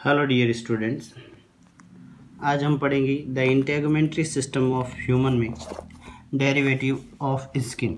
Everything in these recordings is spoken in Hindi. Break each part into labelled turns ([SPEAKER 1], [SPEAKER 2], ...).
[SPEAKER 1] हेलो डियर स्टूडेंट्स, आज हम पढ़ेंगे the integumentary system of human में derivative of skin.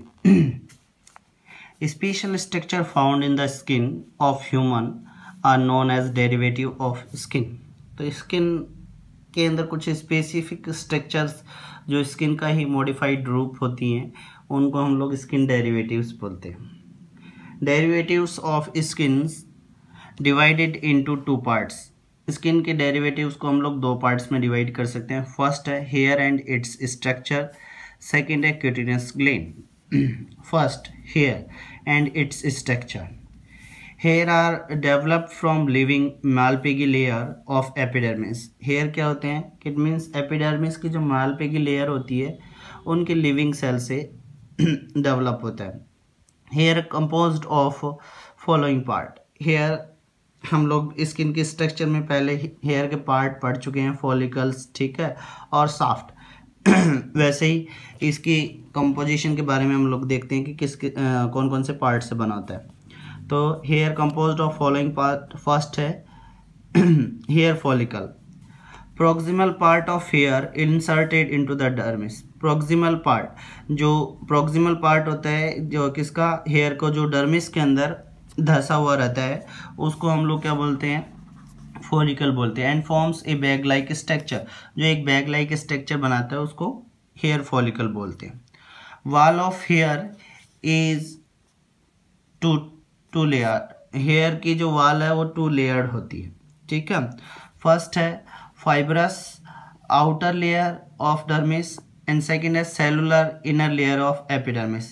[SPEAKER 1] Special structure found in the skin of human are known as derivative of skin. तो स्किन के अंदर कुछ स्पेसिफिक स्ट्रक्चर्स जो स्किन का ही मॉडिफाइड रूप होती हैं उनको हम लोग स्किन डेरिवेटिव्स बोलते हैं। Derivatives of skin divided into two parts. Skin के डेरिवेटिव्स को हम लोग दो पार्ट्स में डिवाइड कर सकते हैं। फर्स्ट है hair and its structure, second है cutaneous gland. First hair and its structure. Hair are developed from living Malpighi layer of epidermis. Hair क्या होते हैं? इट मीन्स एपिडर्मिस की जो मालपेगी लेयर होती है उनके लिविंग सेल से डेवलप होता है। Hair composed of following part. Hair हम लोग स्किन के स्ट्रक्चर में पहले हेयर के पार्ट पढ़ चुके हैं, फॉलिकल्स, ठीक है, और साफ्ट। वैसे ही इसकी कंपोजिशन के बारे में हम लोग देखते हैं कि कौन कौन से पार्ट से बना होता है। तो hair composed of following part. First है hair follicle. Proximal part of hair inserted into the dermis. Proximal part होता है जो किसका, हेयर को जो डर्मिस के अंदर धसा हुआ रहता है उसको हम लोग क्या बोलते हैं? फॉलिकल बोलते हैं। And forms a bag like structure. जो एक बैग लाइक स्ट्रक्चर बनाता है उसको हेयर फॉलिकल बोलते हैं। Wall of hair is two layer. Hair की जो वॉल है वो टू लेयर्ड होती है, ठीक है। फर्स्ट है fibrous outer layer of dermis and second है cellular inner layer of epidermis.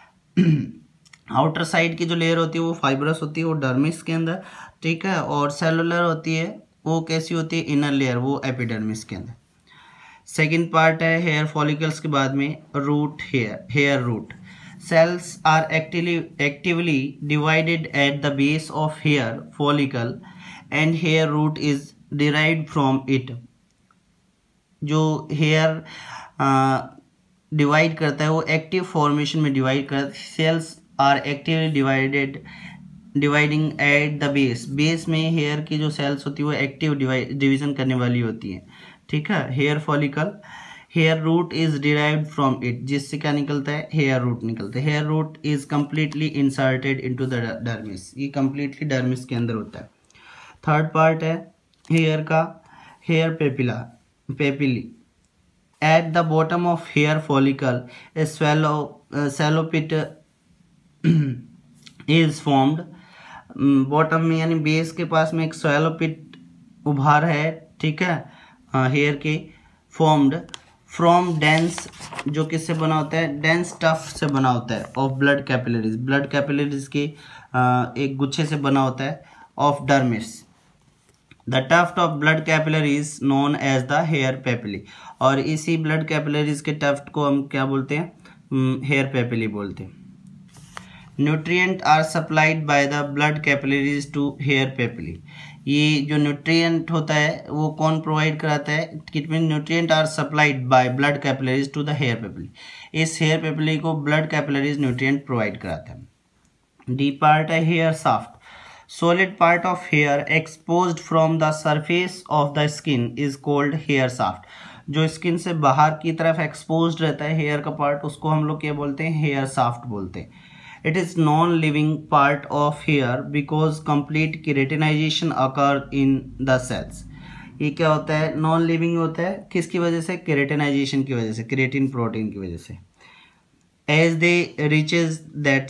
[SPEAKER 1] Outer side की जो लेयर होती है वो फाइब्रस होती है, वो डर्मिस के अंदर, ठीक है, और सेलुलर होती है वो कैसी होती है? इनर लेयर, वो एपिडर्मिस के अंदर। सेकंड पार्ट है हेयर फॉलिकल्स के बाद में root, hair root. Cells are actively divided at the base of hair follicle and hair root is derived from it. जो हेयर डिवाइड करता है वो एक्टिव फॉर्मेशन में डिवाइड करता है। Cells are actively dividing at the base. Base में हेयर की जो सेल्स होती है वो एक्टिव डिवीजन करने वाली होती है, ठीक है। Hair follicle, hair root is derived from it, जिससे क्या निकलता है? हेयर रूट निकलता है। Hair root is completely inserted into the dermis. ये कम्प्लीटली डर्मिस के अंदर होता है। थर्ड पार्ट है हेयर का, hair papilla. At the bottom of hair follicle a shallow pit is formed. Bottom में यानी बेस के पास में एक शैलो पिट उभार है, ठीक है, हेयर के, फॉर्म्ड फ्रॉम डेंस, जो किससे बना होता है? डेंस टफ से बना होता है, of blood capillaries. Blood capillaries के एक गुच्छे से बना होता है, of dermis. The tuft of blood capillaries known as the hair papilla. और इसी ब्लड कैपिलरीज के टफ्ट को हम क्या बोलते हैं? हेयर पेपिली बोलते हैं। Nutrient are supplied by the blood capillaries to hair papilla. ये जो न्यूट्रिएंट होता है वो कौन प्रोवाइड कराता है? It mean nutrient are supplied by blood capillaries to the hair papilla. इस हेयर पेपिली को ब्लड कैपिलरीज न्यूट्रिएंट प्रोवाइड कराता है। डी पार्ट है hair shaft. Solid part of hair exposed from the surface of the skin is called hair shaft. जो स्किन से बाहर की तरफ एक्सपोज्ड रहता है हेयर का पार्ट, उसको हम लोग क्या बोलते हैं? हेयर साफ्ट बोलते हैं। It is non-living part of hair because complete keratinization occur in the cells. ये क्या होता है? नॉन लिविंग होता है, किसकी वजह से? केरेटिनाइजेशन की वजह से, केरेटिन प्रोटीन की वजह से। As they reaches that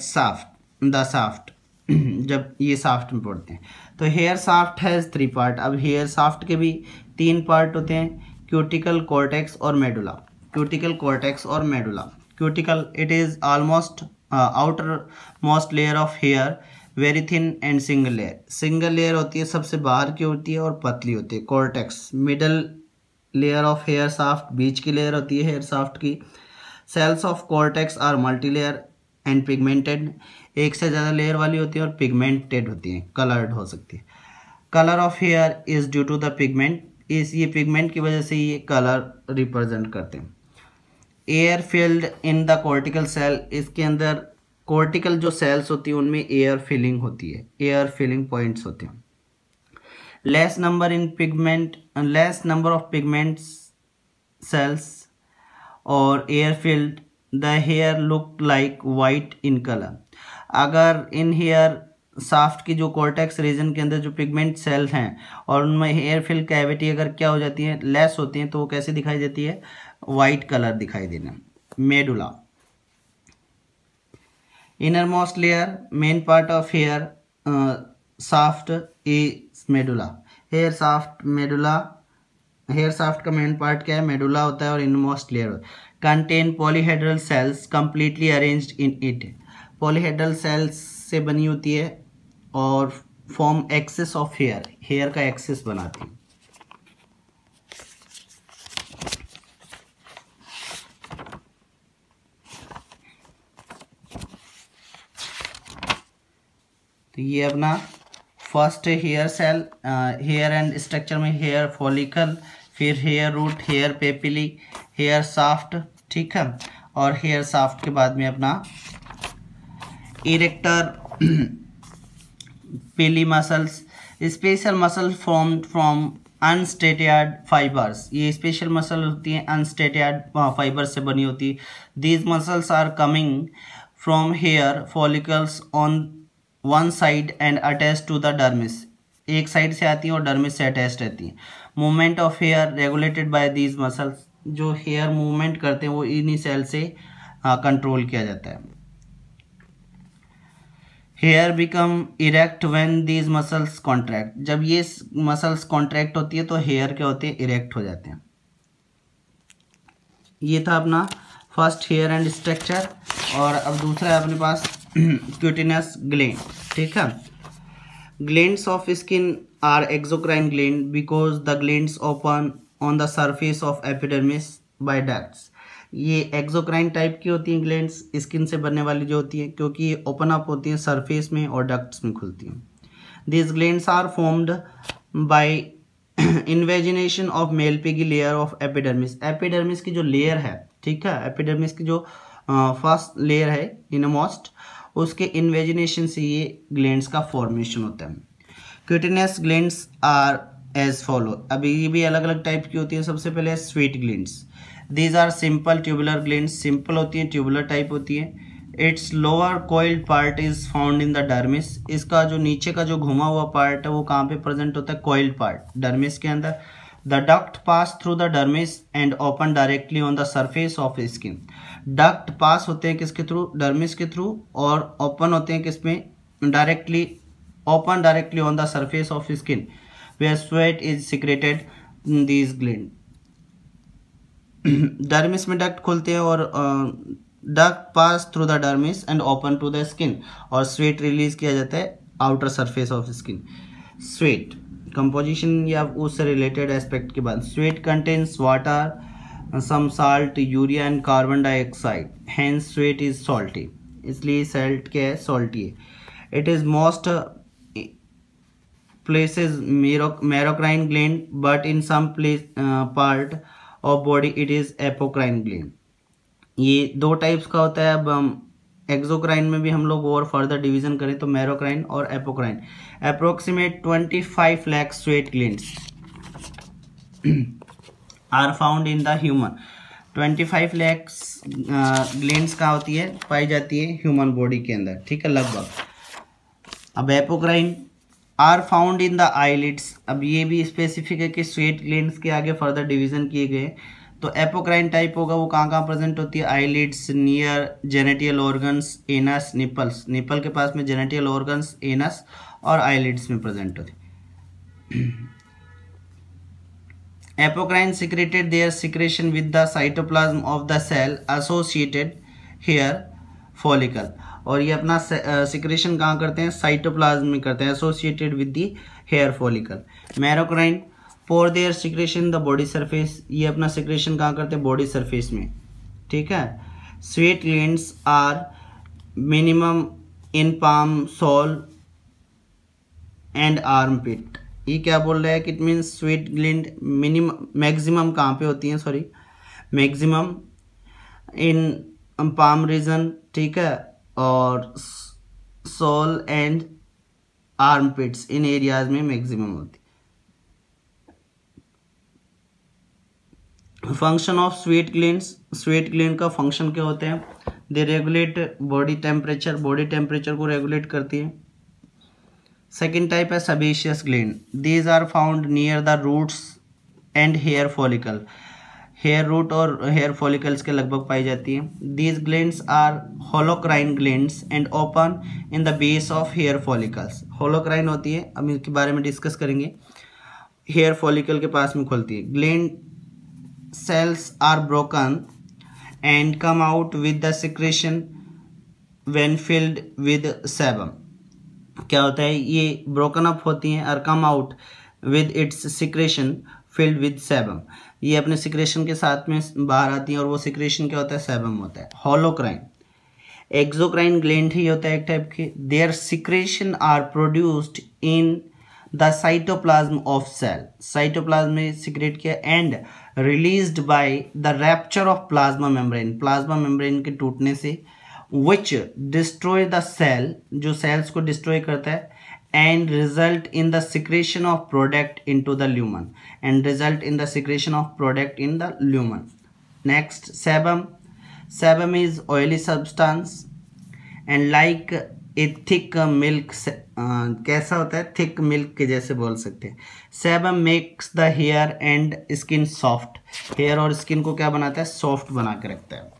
[SPEAKER 1] shaft, जब ये साफ्ट में पड़ते हैं। तो hair shaft has three part. अब हेयर साफ्ट के भी तीन पार्ट होते हैं, क्यूटिकल, कॉर्टेक्स और मेडुला। क्यूटिकल, कॉर्टेक्स और medulla. Cuticle, it is almost outermost layer of hair, very thin and single layer. Single layer होती है, सबसे बाहर की होती है और पतली होती है। Cortex, middle layer of hair shaft, बीच की लेयर होती है हेयर साफ्ट की। Cells of cortex are multi layer and pigmented. एक से ज़्यादा लेयर वाली होती है और पिगमेंटेड होती है, कलर्ड हो सकती है। Colour of hair is due to the pigment. ये पिगमेंट की वजह से ये कलर रिप्रेजेंट करते हैं। Air filled in the cortical cell. इसके अंदर कॉर्टिकल जो सेल्स होती है उनमें एयर फिलिंग होती है, एयर फिलिंग पॉइंट्स होते हैं। less number of pigment cells or air filled, the hair look like white in color. अगर इन हेयर साफ्ट की जो कॉर्टेक्स रीजन के अंदर जो पिगमेंट सेल्स हैं और उनमें हेयर फिल कैविटी अगर क्या हो जाती है, लेस होती हैं, तो वो कैसे दिखाई देती है, वाइट कलर दिखाई देना. Medulla, innermost layer, main part of hair shaft is medulla. Hair shaft का मेन पार्ट क्या है, मेडुला होता है, और innermost layer contain polyhedral cells completely arranged in it. Polyhedral cells से बनी होती है और फॉर्म एक्सिस ऑफ हेयर का एक्सिस बनाती है. तो ये अपना first hair cell, hair and structure में हेयर फॉलिकल, फिर hair root, hair papilla, hair soft, ठीक है, और हेयर साफ्ट के बाद में अपना erector pili muscles, special muscle formed from unstriated fibres. ये स्पेशल मसल होती हैं अनस्टेटियाड फाइबर से बनी होती है. These muscles are coming from hair follicles on one side and attach to the dermis. एक साइड से आती हैं और डर्मिस से अटैच रहती हैं. Movement of hair regulated by these muscles. जो हेयर मूवमेंट करते हैं वो इन्हीं सेल से कंट्रोल किया जाता है. Hair become erect when these muscles contract. जब ये मसल्स कॉन्ट्रैक्ट होती है तो हेयर क्या होते हैं, इरेक्ट हो जाते हैं. ये था अपना फर्स्ट हेयर एंड स्ट्रक्चर. और अब दूसरा है अपने पास क्यूटिनस ग्लैंड, ठीक है. Glands of skin are exocrine gland because the glands open on the surface of epidermis by ducts. ये एक्सोक्राइन टाइप की होती हैं ग्लैंड्स, स्किन से बनने वाली जो होती हैं, क्योंकि ये ओपन अप होती हैं सरफेस में और डक्ट्स में खुलती हैं. This glands are formed by invagination of Malpighi layer of epidermis. Epidermis की जो लेयर है, ठीक है, एपिडर्मिस की जो फर्स्ट लेयर है इनमोस्ट, उसके इन्वेजिनेशन से ये ग्लैंड्स का फॉर्मेशन होता है. Cutaneous glands are as follow. अभी ये भी अलग अलग टाइप की होती है. सबसे पहले sweat glands. These are simple tubular glands. Simple होती हैं, ट्यूबुलर टाइप होती है. Its lower coiled part is found in the dermis. इसका जो नीचे का जो घुमा हुआ पार्ट है वो कहाँ पे प्रेजेंट होता है, कॉइल्ड पार्ट, डर्मिस के अंदर. The duct pass through the dermis and open directly on the surface of skin. Duct pass होते हैं किसके थ्रू, डर्मिस के थ्रू, और ओपन होते हैं किसमें, directly, open directly on the surface of skin where sweat is secreted in these gland. Dermis में डक्ट खुलते हैं और duct pass through the dermis and open to the skin, और स्वेट रिलीज किया जाता है outer surface of skin. Sweat composition या उससे रिलेटेड एस्पेक्ट के बाद, sweat contains water, some salt, urea and carbon dioxide, hence sweat is salty. इसलिए सॉल्ट क्या है, सॉल्टी है. It is most places merocrine gland, but in some part of body it is apocrine gland. ये दो टाइप्स का होता है. अब हम एक्सोक्राइन में भी हम लोग और फर्दर डिवीजन करें तो मेरोक्राइन और apocrine. Approximate 25 lakh sweat glands are found in the human. 25 lakh glands कहाँ होती है, पाई जाती है ह्यूमन बॉडी के अंदर, ठीक है, लगभग. अब apocrine are found in the eyelids. अब ये भी स्पेसिफिक है कि स्वेट ग्लैंड्स के आगे फर्दर डिवीजन किए गए. तो एपोक्राइन टाइप होगा वो कहाँ कहाँ प्रेजेंट होती है, eyelids, near genital organs, anus, nipples. Nipple के पास में जेनेटियल ऑर्गन्स, एनस और आईलिड्स में प्रेजेंट होती है. Apocrine secreted their secretion with the cytoplasm of the cell associated hair follicle. और ये अपना सिक्रेशन कहाँ करते हैं, साइटोप्लाज्म में करते हैं, associated with the hair follicle. Merocrine for their secretion the body surface. ये अपना सिक्रेशन कहाँ करते हैं, बॉडी सरफेस में, ठीक है. Sweat glands are minimum in palm, sole and armpit. ये क्या बोल रहा है कि it means sweat gland minimum, maximum कहाँ पे होती हैं, sorry, maximum in palm region, ठीक है, और सोल एंड आर्म पिट्स, इन एरियाज में मैक्सिमम होती. फंक्शन ऑफ स्वीट ग्लैंड का फंक्शन क्या होते हैं? दे रेगुलेट बॉडी टेम्परेचर को रेगुलेट करती है। सेकेंड टाइप है sebaceous gland. These are found near the roots and hair follicle. Hair root और हेयर फॉलिकल्स के लगभग पाई जाती है। These glands are holocrine glands and open in the base of hair follicles. Holocrine होती है, अब इसके बारे में डिस्कस करेंगे, हेयर फॉलिकल के पास में खुलती है। Gland cells are broken and come out with the secretion when filled with sebum। क्या होता है, ये broken up होती हैं और come out with its secretion filled with sebum। ये अपने secretion के साथ में बाहर आती हैं और वो secretion क्या होता है? sebum होता है। holocrine exocrine gland ही होता है एक टाइप के। their secretion are produced in the cytoplasm of cell। cytoplasm में secrete किया and released by the rupture of plasma membrane के टूटने से, which destroy the cell, जो cells को destroy करता है, and result in the secretion of product into the lumen। Next, sebum is oily substance and like a thick milk. कैसा होता है? थिक मिल्क के जैसे बोल सकते हैं। Sebum makes the hair and skin soft. Hair और स्किन को क्या बनाता है? सॉफ्ट बना के रखता है।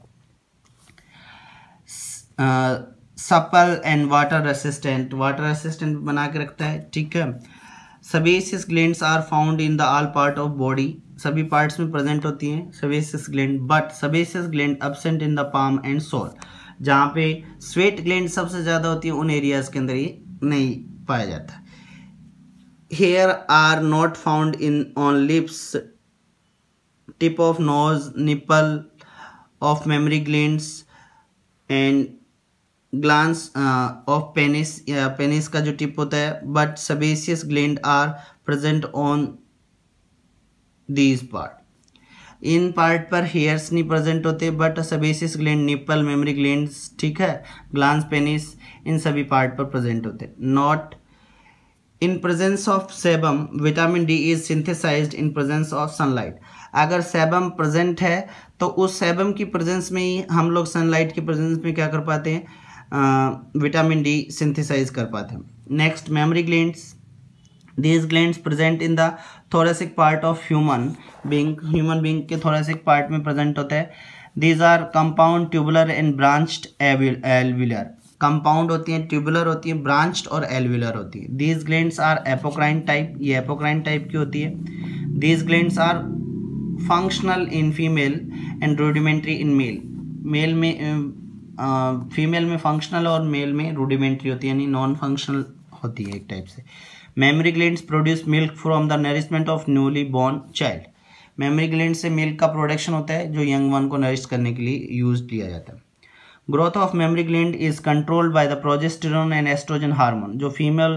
[SPEAKER 1] सपल एंड वाटर रेसिस्टेंट बना के रखता है, ठीक है। Sebaceous glands are found in the all part of body. सभी पार्ट्स में प्रेजेंट होती हैं sebaceous gland, but sebaceous gland absent in the palm and sole. जहाँ पे स्वेट ग्लैंड सबसे ज़्यादा होती है उन एरियाज के अंदर ये नहीं पाया जाता। Hair are not found in on lips, tip of nose, nipple of mammary glands and glans of penis, या पेनिस का जो टिप होता है। But sebaceous gland are present on these part. इन पार्ट पर हेयर्स नहीं प्रेजेंट होते, but sebaceous gland, nipple, mammary glands, ठीक है, ग्लांस, पेनिस, इन सभी पार्ट पर प्रेजेंट होते। Not in presence of sebum vitamin D is synthesised in presence of sunlight. अगर सेबम प्रेजेंट है तो उस सेबम की प्रेजेंस में ही हम लोग सनलाइट की प्रेजेंस में क्या कर पाते हैं? विटामिन डी सिंथेसाइज कर पाते हैं। Next, mammary glands. These glands present in the thoracic part of human being के thoracic part में present होता है। These are compound, tubular and branched alveolar। compound होती हैं, tubular होती हैं, branched और alveolar होती है। These glands are apocrine type, ये apocrine type की होती है। These glands are functional in female and rudimentary in male। Male में फीमेल में फंक्शनल और मेल में रूडिमेंट्री होती है, यानी नॉन फंक्शनल होती है एक टाइप से। Mammary glands produce milk from the nourishment of newly born child. Mammary gland से मिल्क का प्रोडक्शन होता है जो यंग वन को नरिश करने के लिए यूज किया जाता है। Growth of mammary gland is controlled by the progesterone and oestrogen hormone. जो फीमेल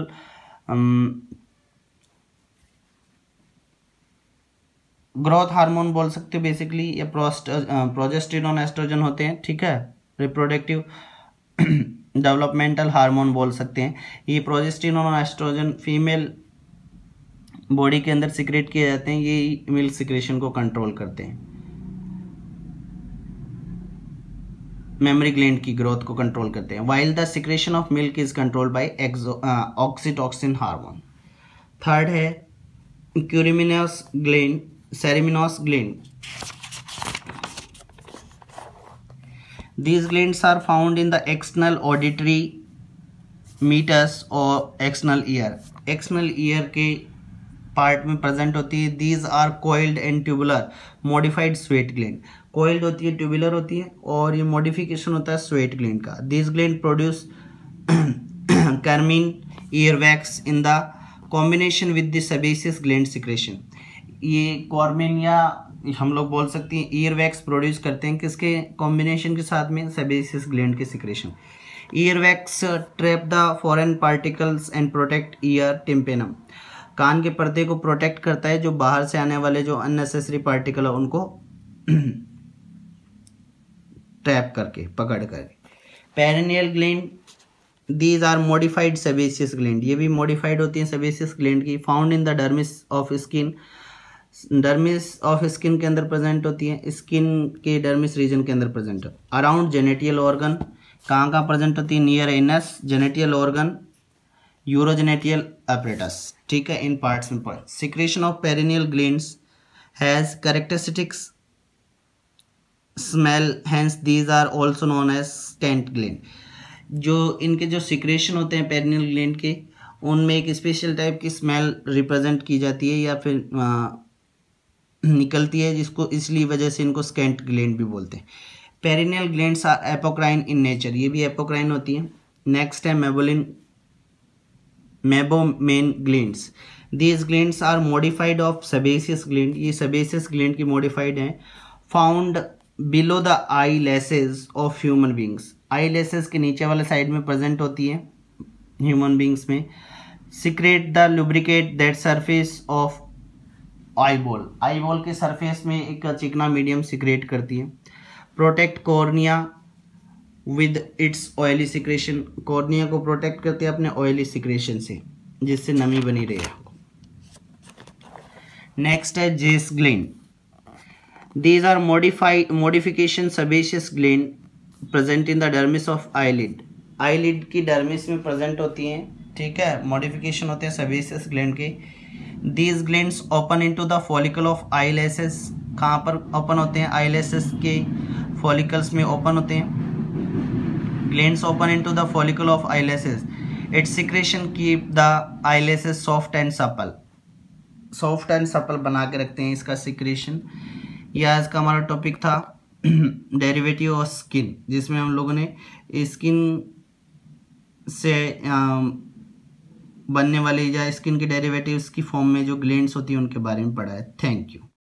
[SPEAKER 1] ग्रोथ हार्मोन बोल सकते हो बेसिकली, या प्रोजेस्टेरोन, एस्ट्रोजन होते हैं, ठीक है, रिप्रोडक्टिव डेवलपमेंटल हार्मोन बोल सकते हैं। ये प्रोजेस्टेरोन और एस्ट्रोजन फीमेल बॉडी के अंदर सिक्रेट किए जाते हैं, ये मिल्क सिक्रेशन को कंट्रोल करते हैं, मेमरी ग्लैंड की ग्रोथ को कंट्रोल करते हैं। While the secretion of milk is controlled by oxytocin hormone. Third है ceruminous gland. These glands are found in the external auditory meatus और external ear। external ear के पार्ट में प्रेजेंट होती है। These are coiled and tubular modified sweat gland। coiled होती है, tubular होती है, और ये modification होता है sweat gland का। These gland produce carmine earwax in the combination with the sebaceous gland secretion। ये कॉर्मिन या हम लोग बोल सकते हैं ईयर वैक्स प्रोड्यूस करते हैं, किसके कॉम्बिनेशन के साथ में? सेबेशियस ग्लैंड के secretion. Ear wax trap the foreign particles and protect ear tympanum. कान के पर्दे को प्रोटेक्ट करता है, जो बाहर से आने वाले जो अननेसेसरी पार्टिकल है उनको ट्रैप करके, पकड़ करके। Perineal gland, these are modified sebaceous gland. ये भी मॉडिफाइड होती हैं सेबेशियस ग्लैंड की। Found in the dermis of skin. Dermis of skin के अंदर प्रेजेंट होती है, स्किन के डर्मिस रीजन के अंदर प्रेजेंट है। अराउंड जेनेटियल ऑर्गन, कहाँ कहाँ प्रेजेंट होती है? Near anus, genital organ, urogenital apparatus, ठीक है, इन पार्ट्स में। Secretion of perineal glands has characteristics smell, hence these are also known as scent gland. जो इनके जो सिक्रेशन होते हैं पेरिनियल ग्लैंड के, उनमें एक स्पेशल टाइप की स्मेल रिप्रेजेंट की जाती है या फिर निकलती है, जिसको इसलिए वजह से इनको स्कैंट ग्लैंड भी बोलते हैं। Perineal glands are apocrine in nature, ये भी एपोक्राइन होती है। नेक्स्ट है meibomian glands, these glands are modified of sebaceous gland, ये सेबेसियस ग्लैंड की मॉडिफाइड हैं। Found below the eyelashes of human beings, eyelashes के नीचे वाले साइड में प्रेजेंट होती है ह्यूमन बींग्स में। Secrete the lubricate that surface of eyeball, eyeball के सरफेस में एक चिकना मीडियम सिक्रेट करती है। Protect cornea with its oily secretion, cornea को प्रोटेक्ट करती है अपने ऑयली सिक्रेशन से, जिससे नमी बनी रहे। नेक्स्ट है Zeis gland, these are modification sebaceous gland present in the dermis of eyelid, eyelid की डर्मिस में प्रेजेंट होती हैं, ठीक है, मॉडिफिकेशन होते हैं सेबेशियस ग्लैंड के। These glands open into the follicle of eyelashes, कहाँ पर ओपन होते हैं? आईलेसेस के फॉलिकल्स में ओपन होते हैं। Glands open into the follicle of eyelashes, its secretion keep the eyelashes soft and supple, soft and supple बना के रखते हैं इसका सिक्रेशन। यह आज का हमारा टॉपिक था डेरिवेटिव ऑफ स्किन, जिसमें हम लोगों ने स्किन से बनने वाली या स्किन के डेरिवेटिव्स की फॉर्म में जो ग्लैंड्स होती हैं उनके बारे में पढ़ा है। Thank you.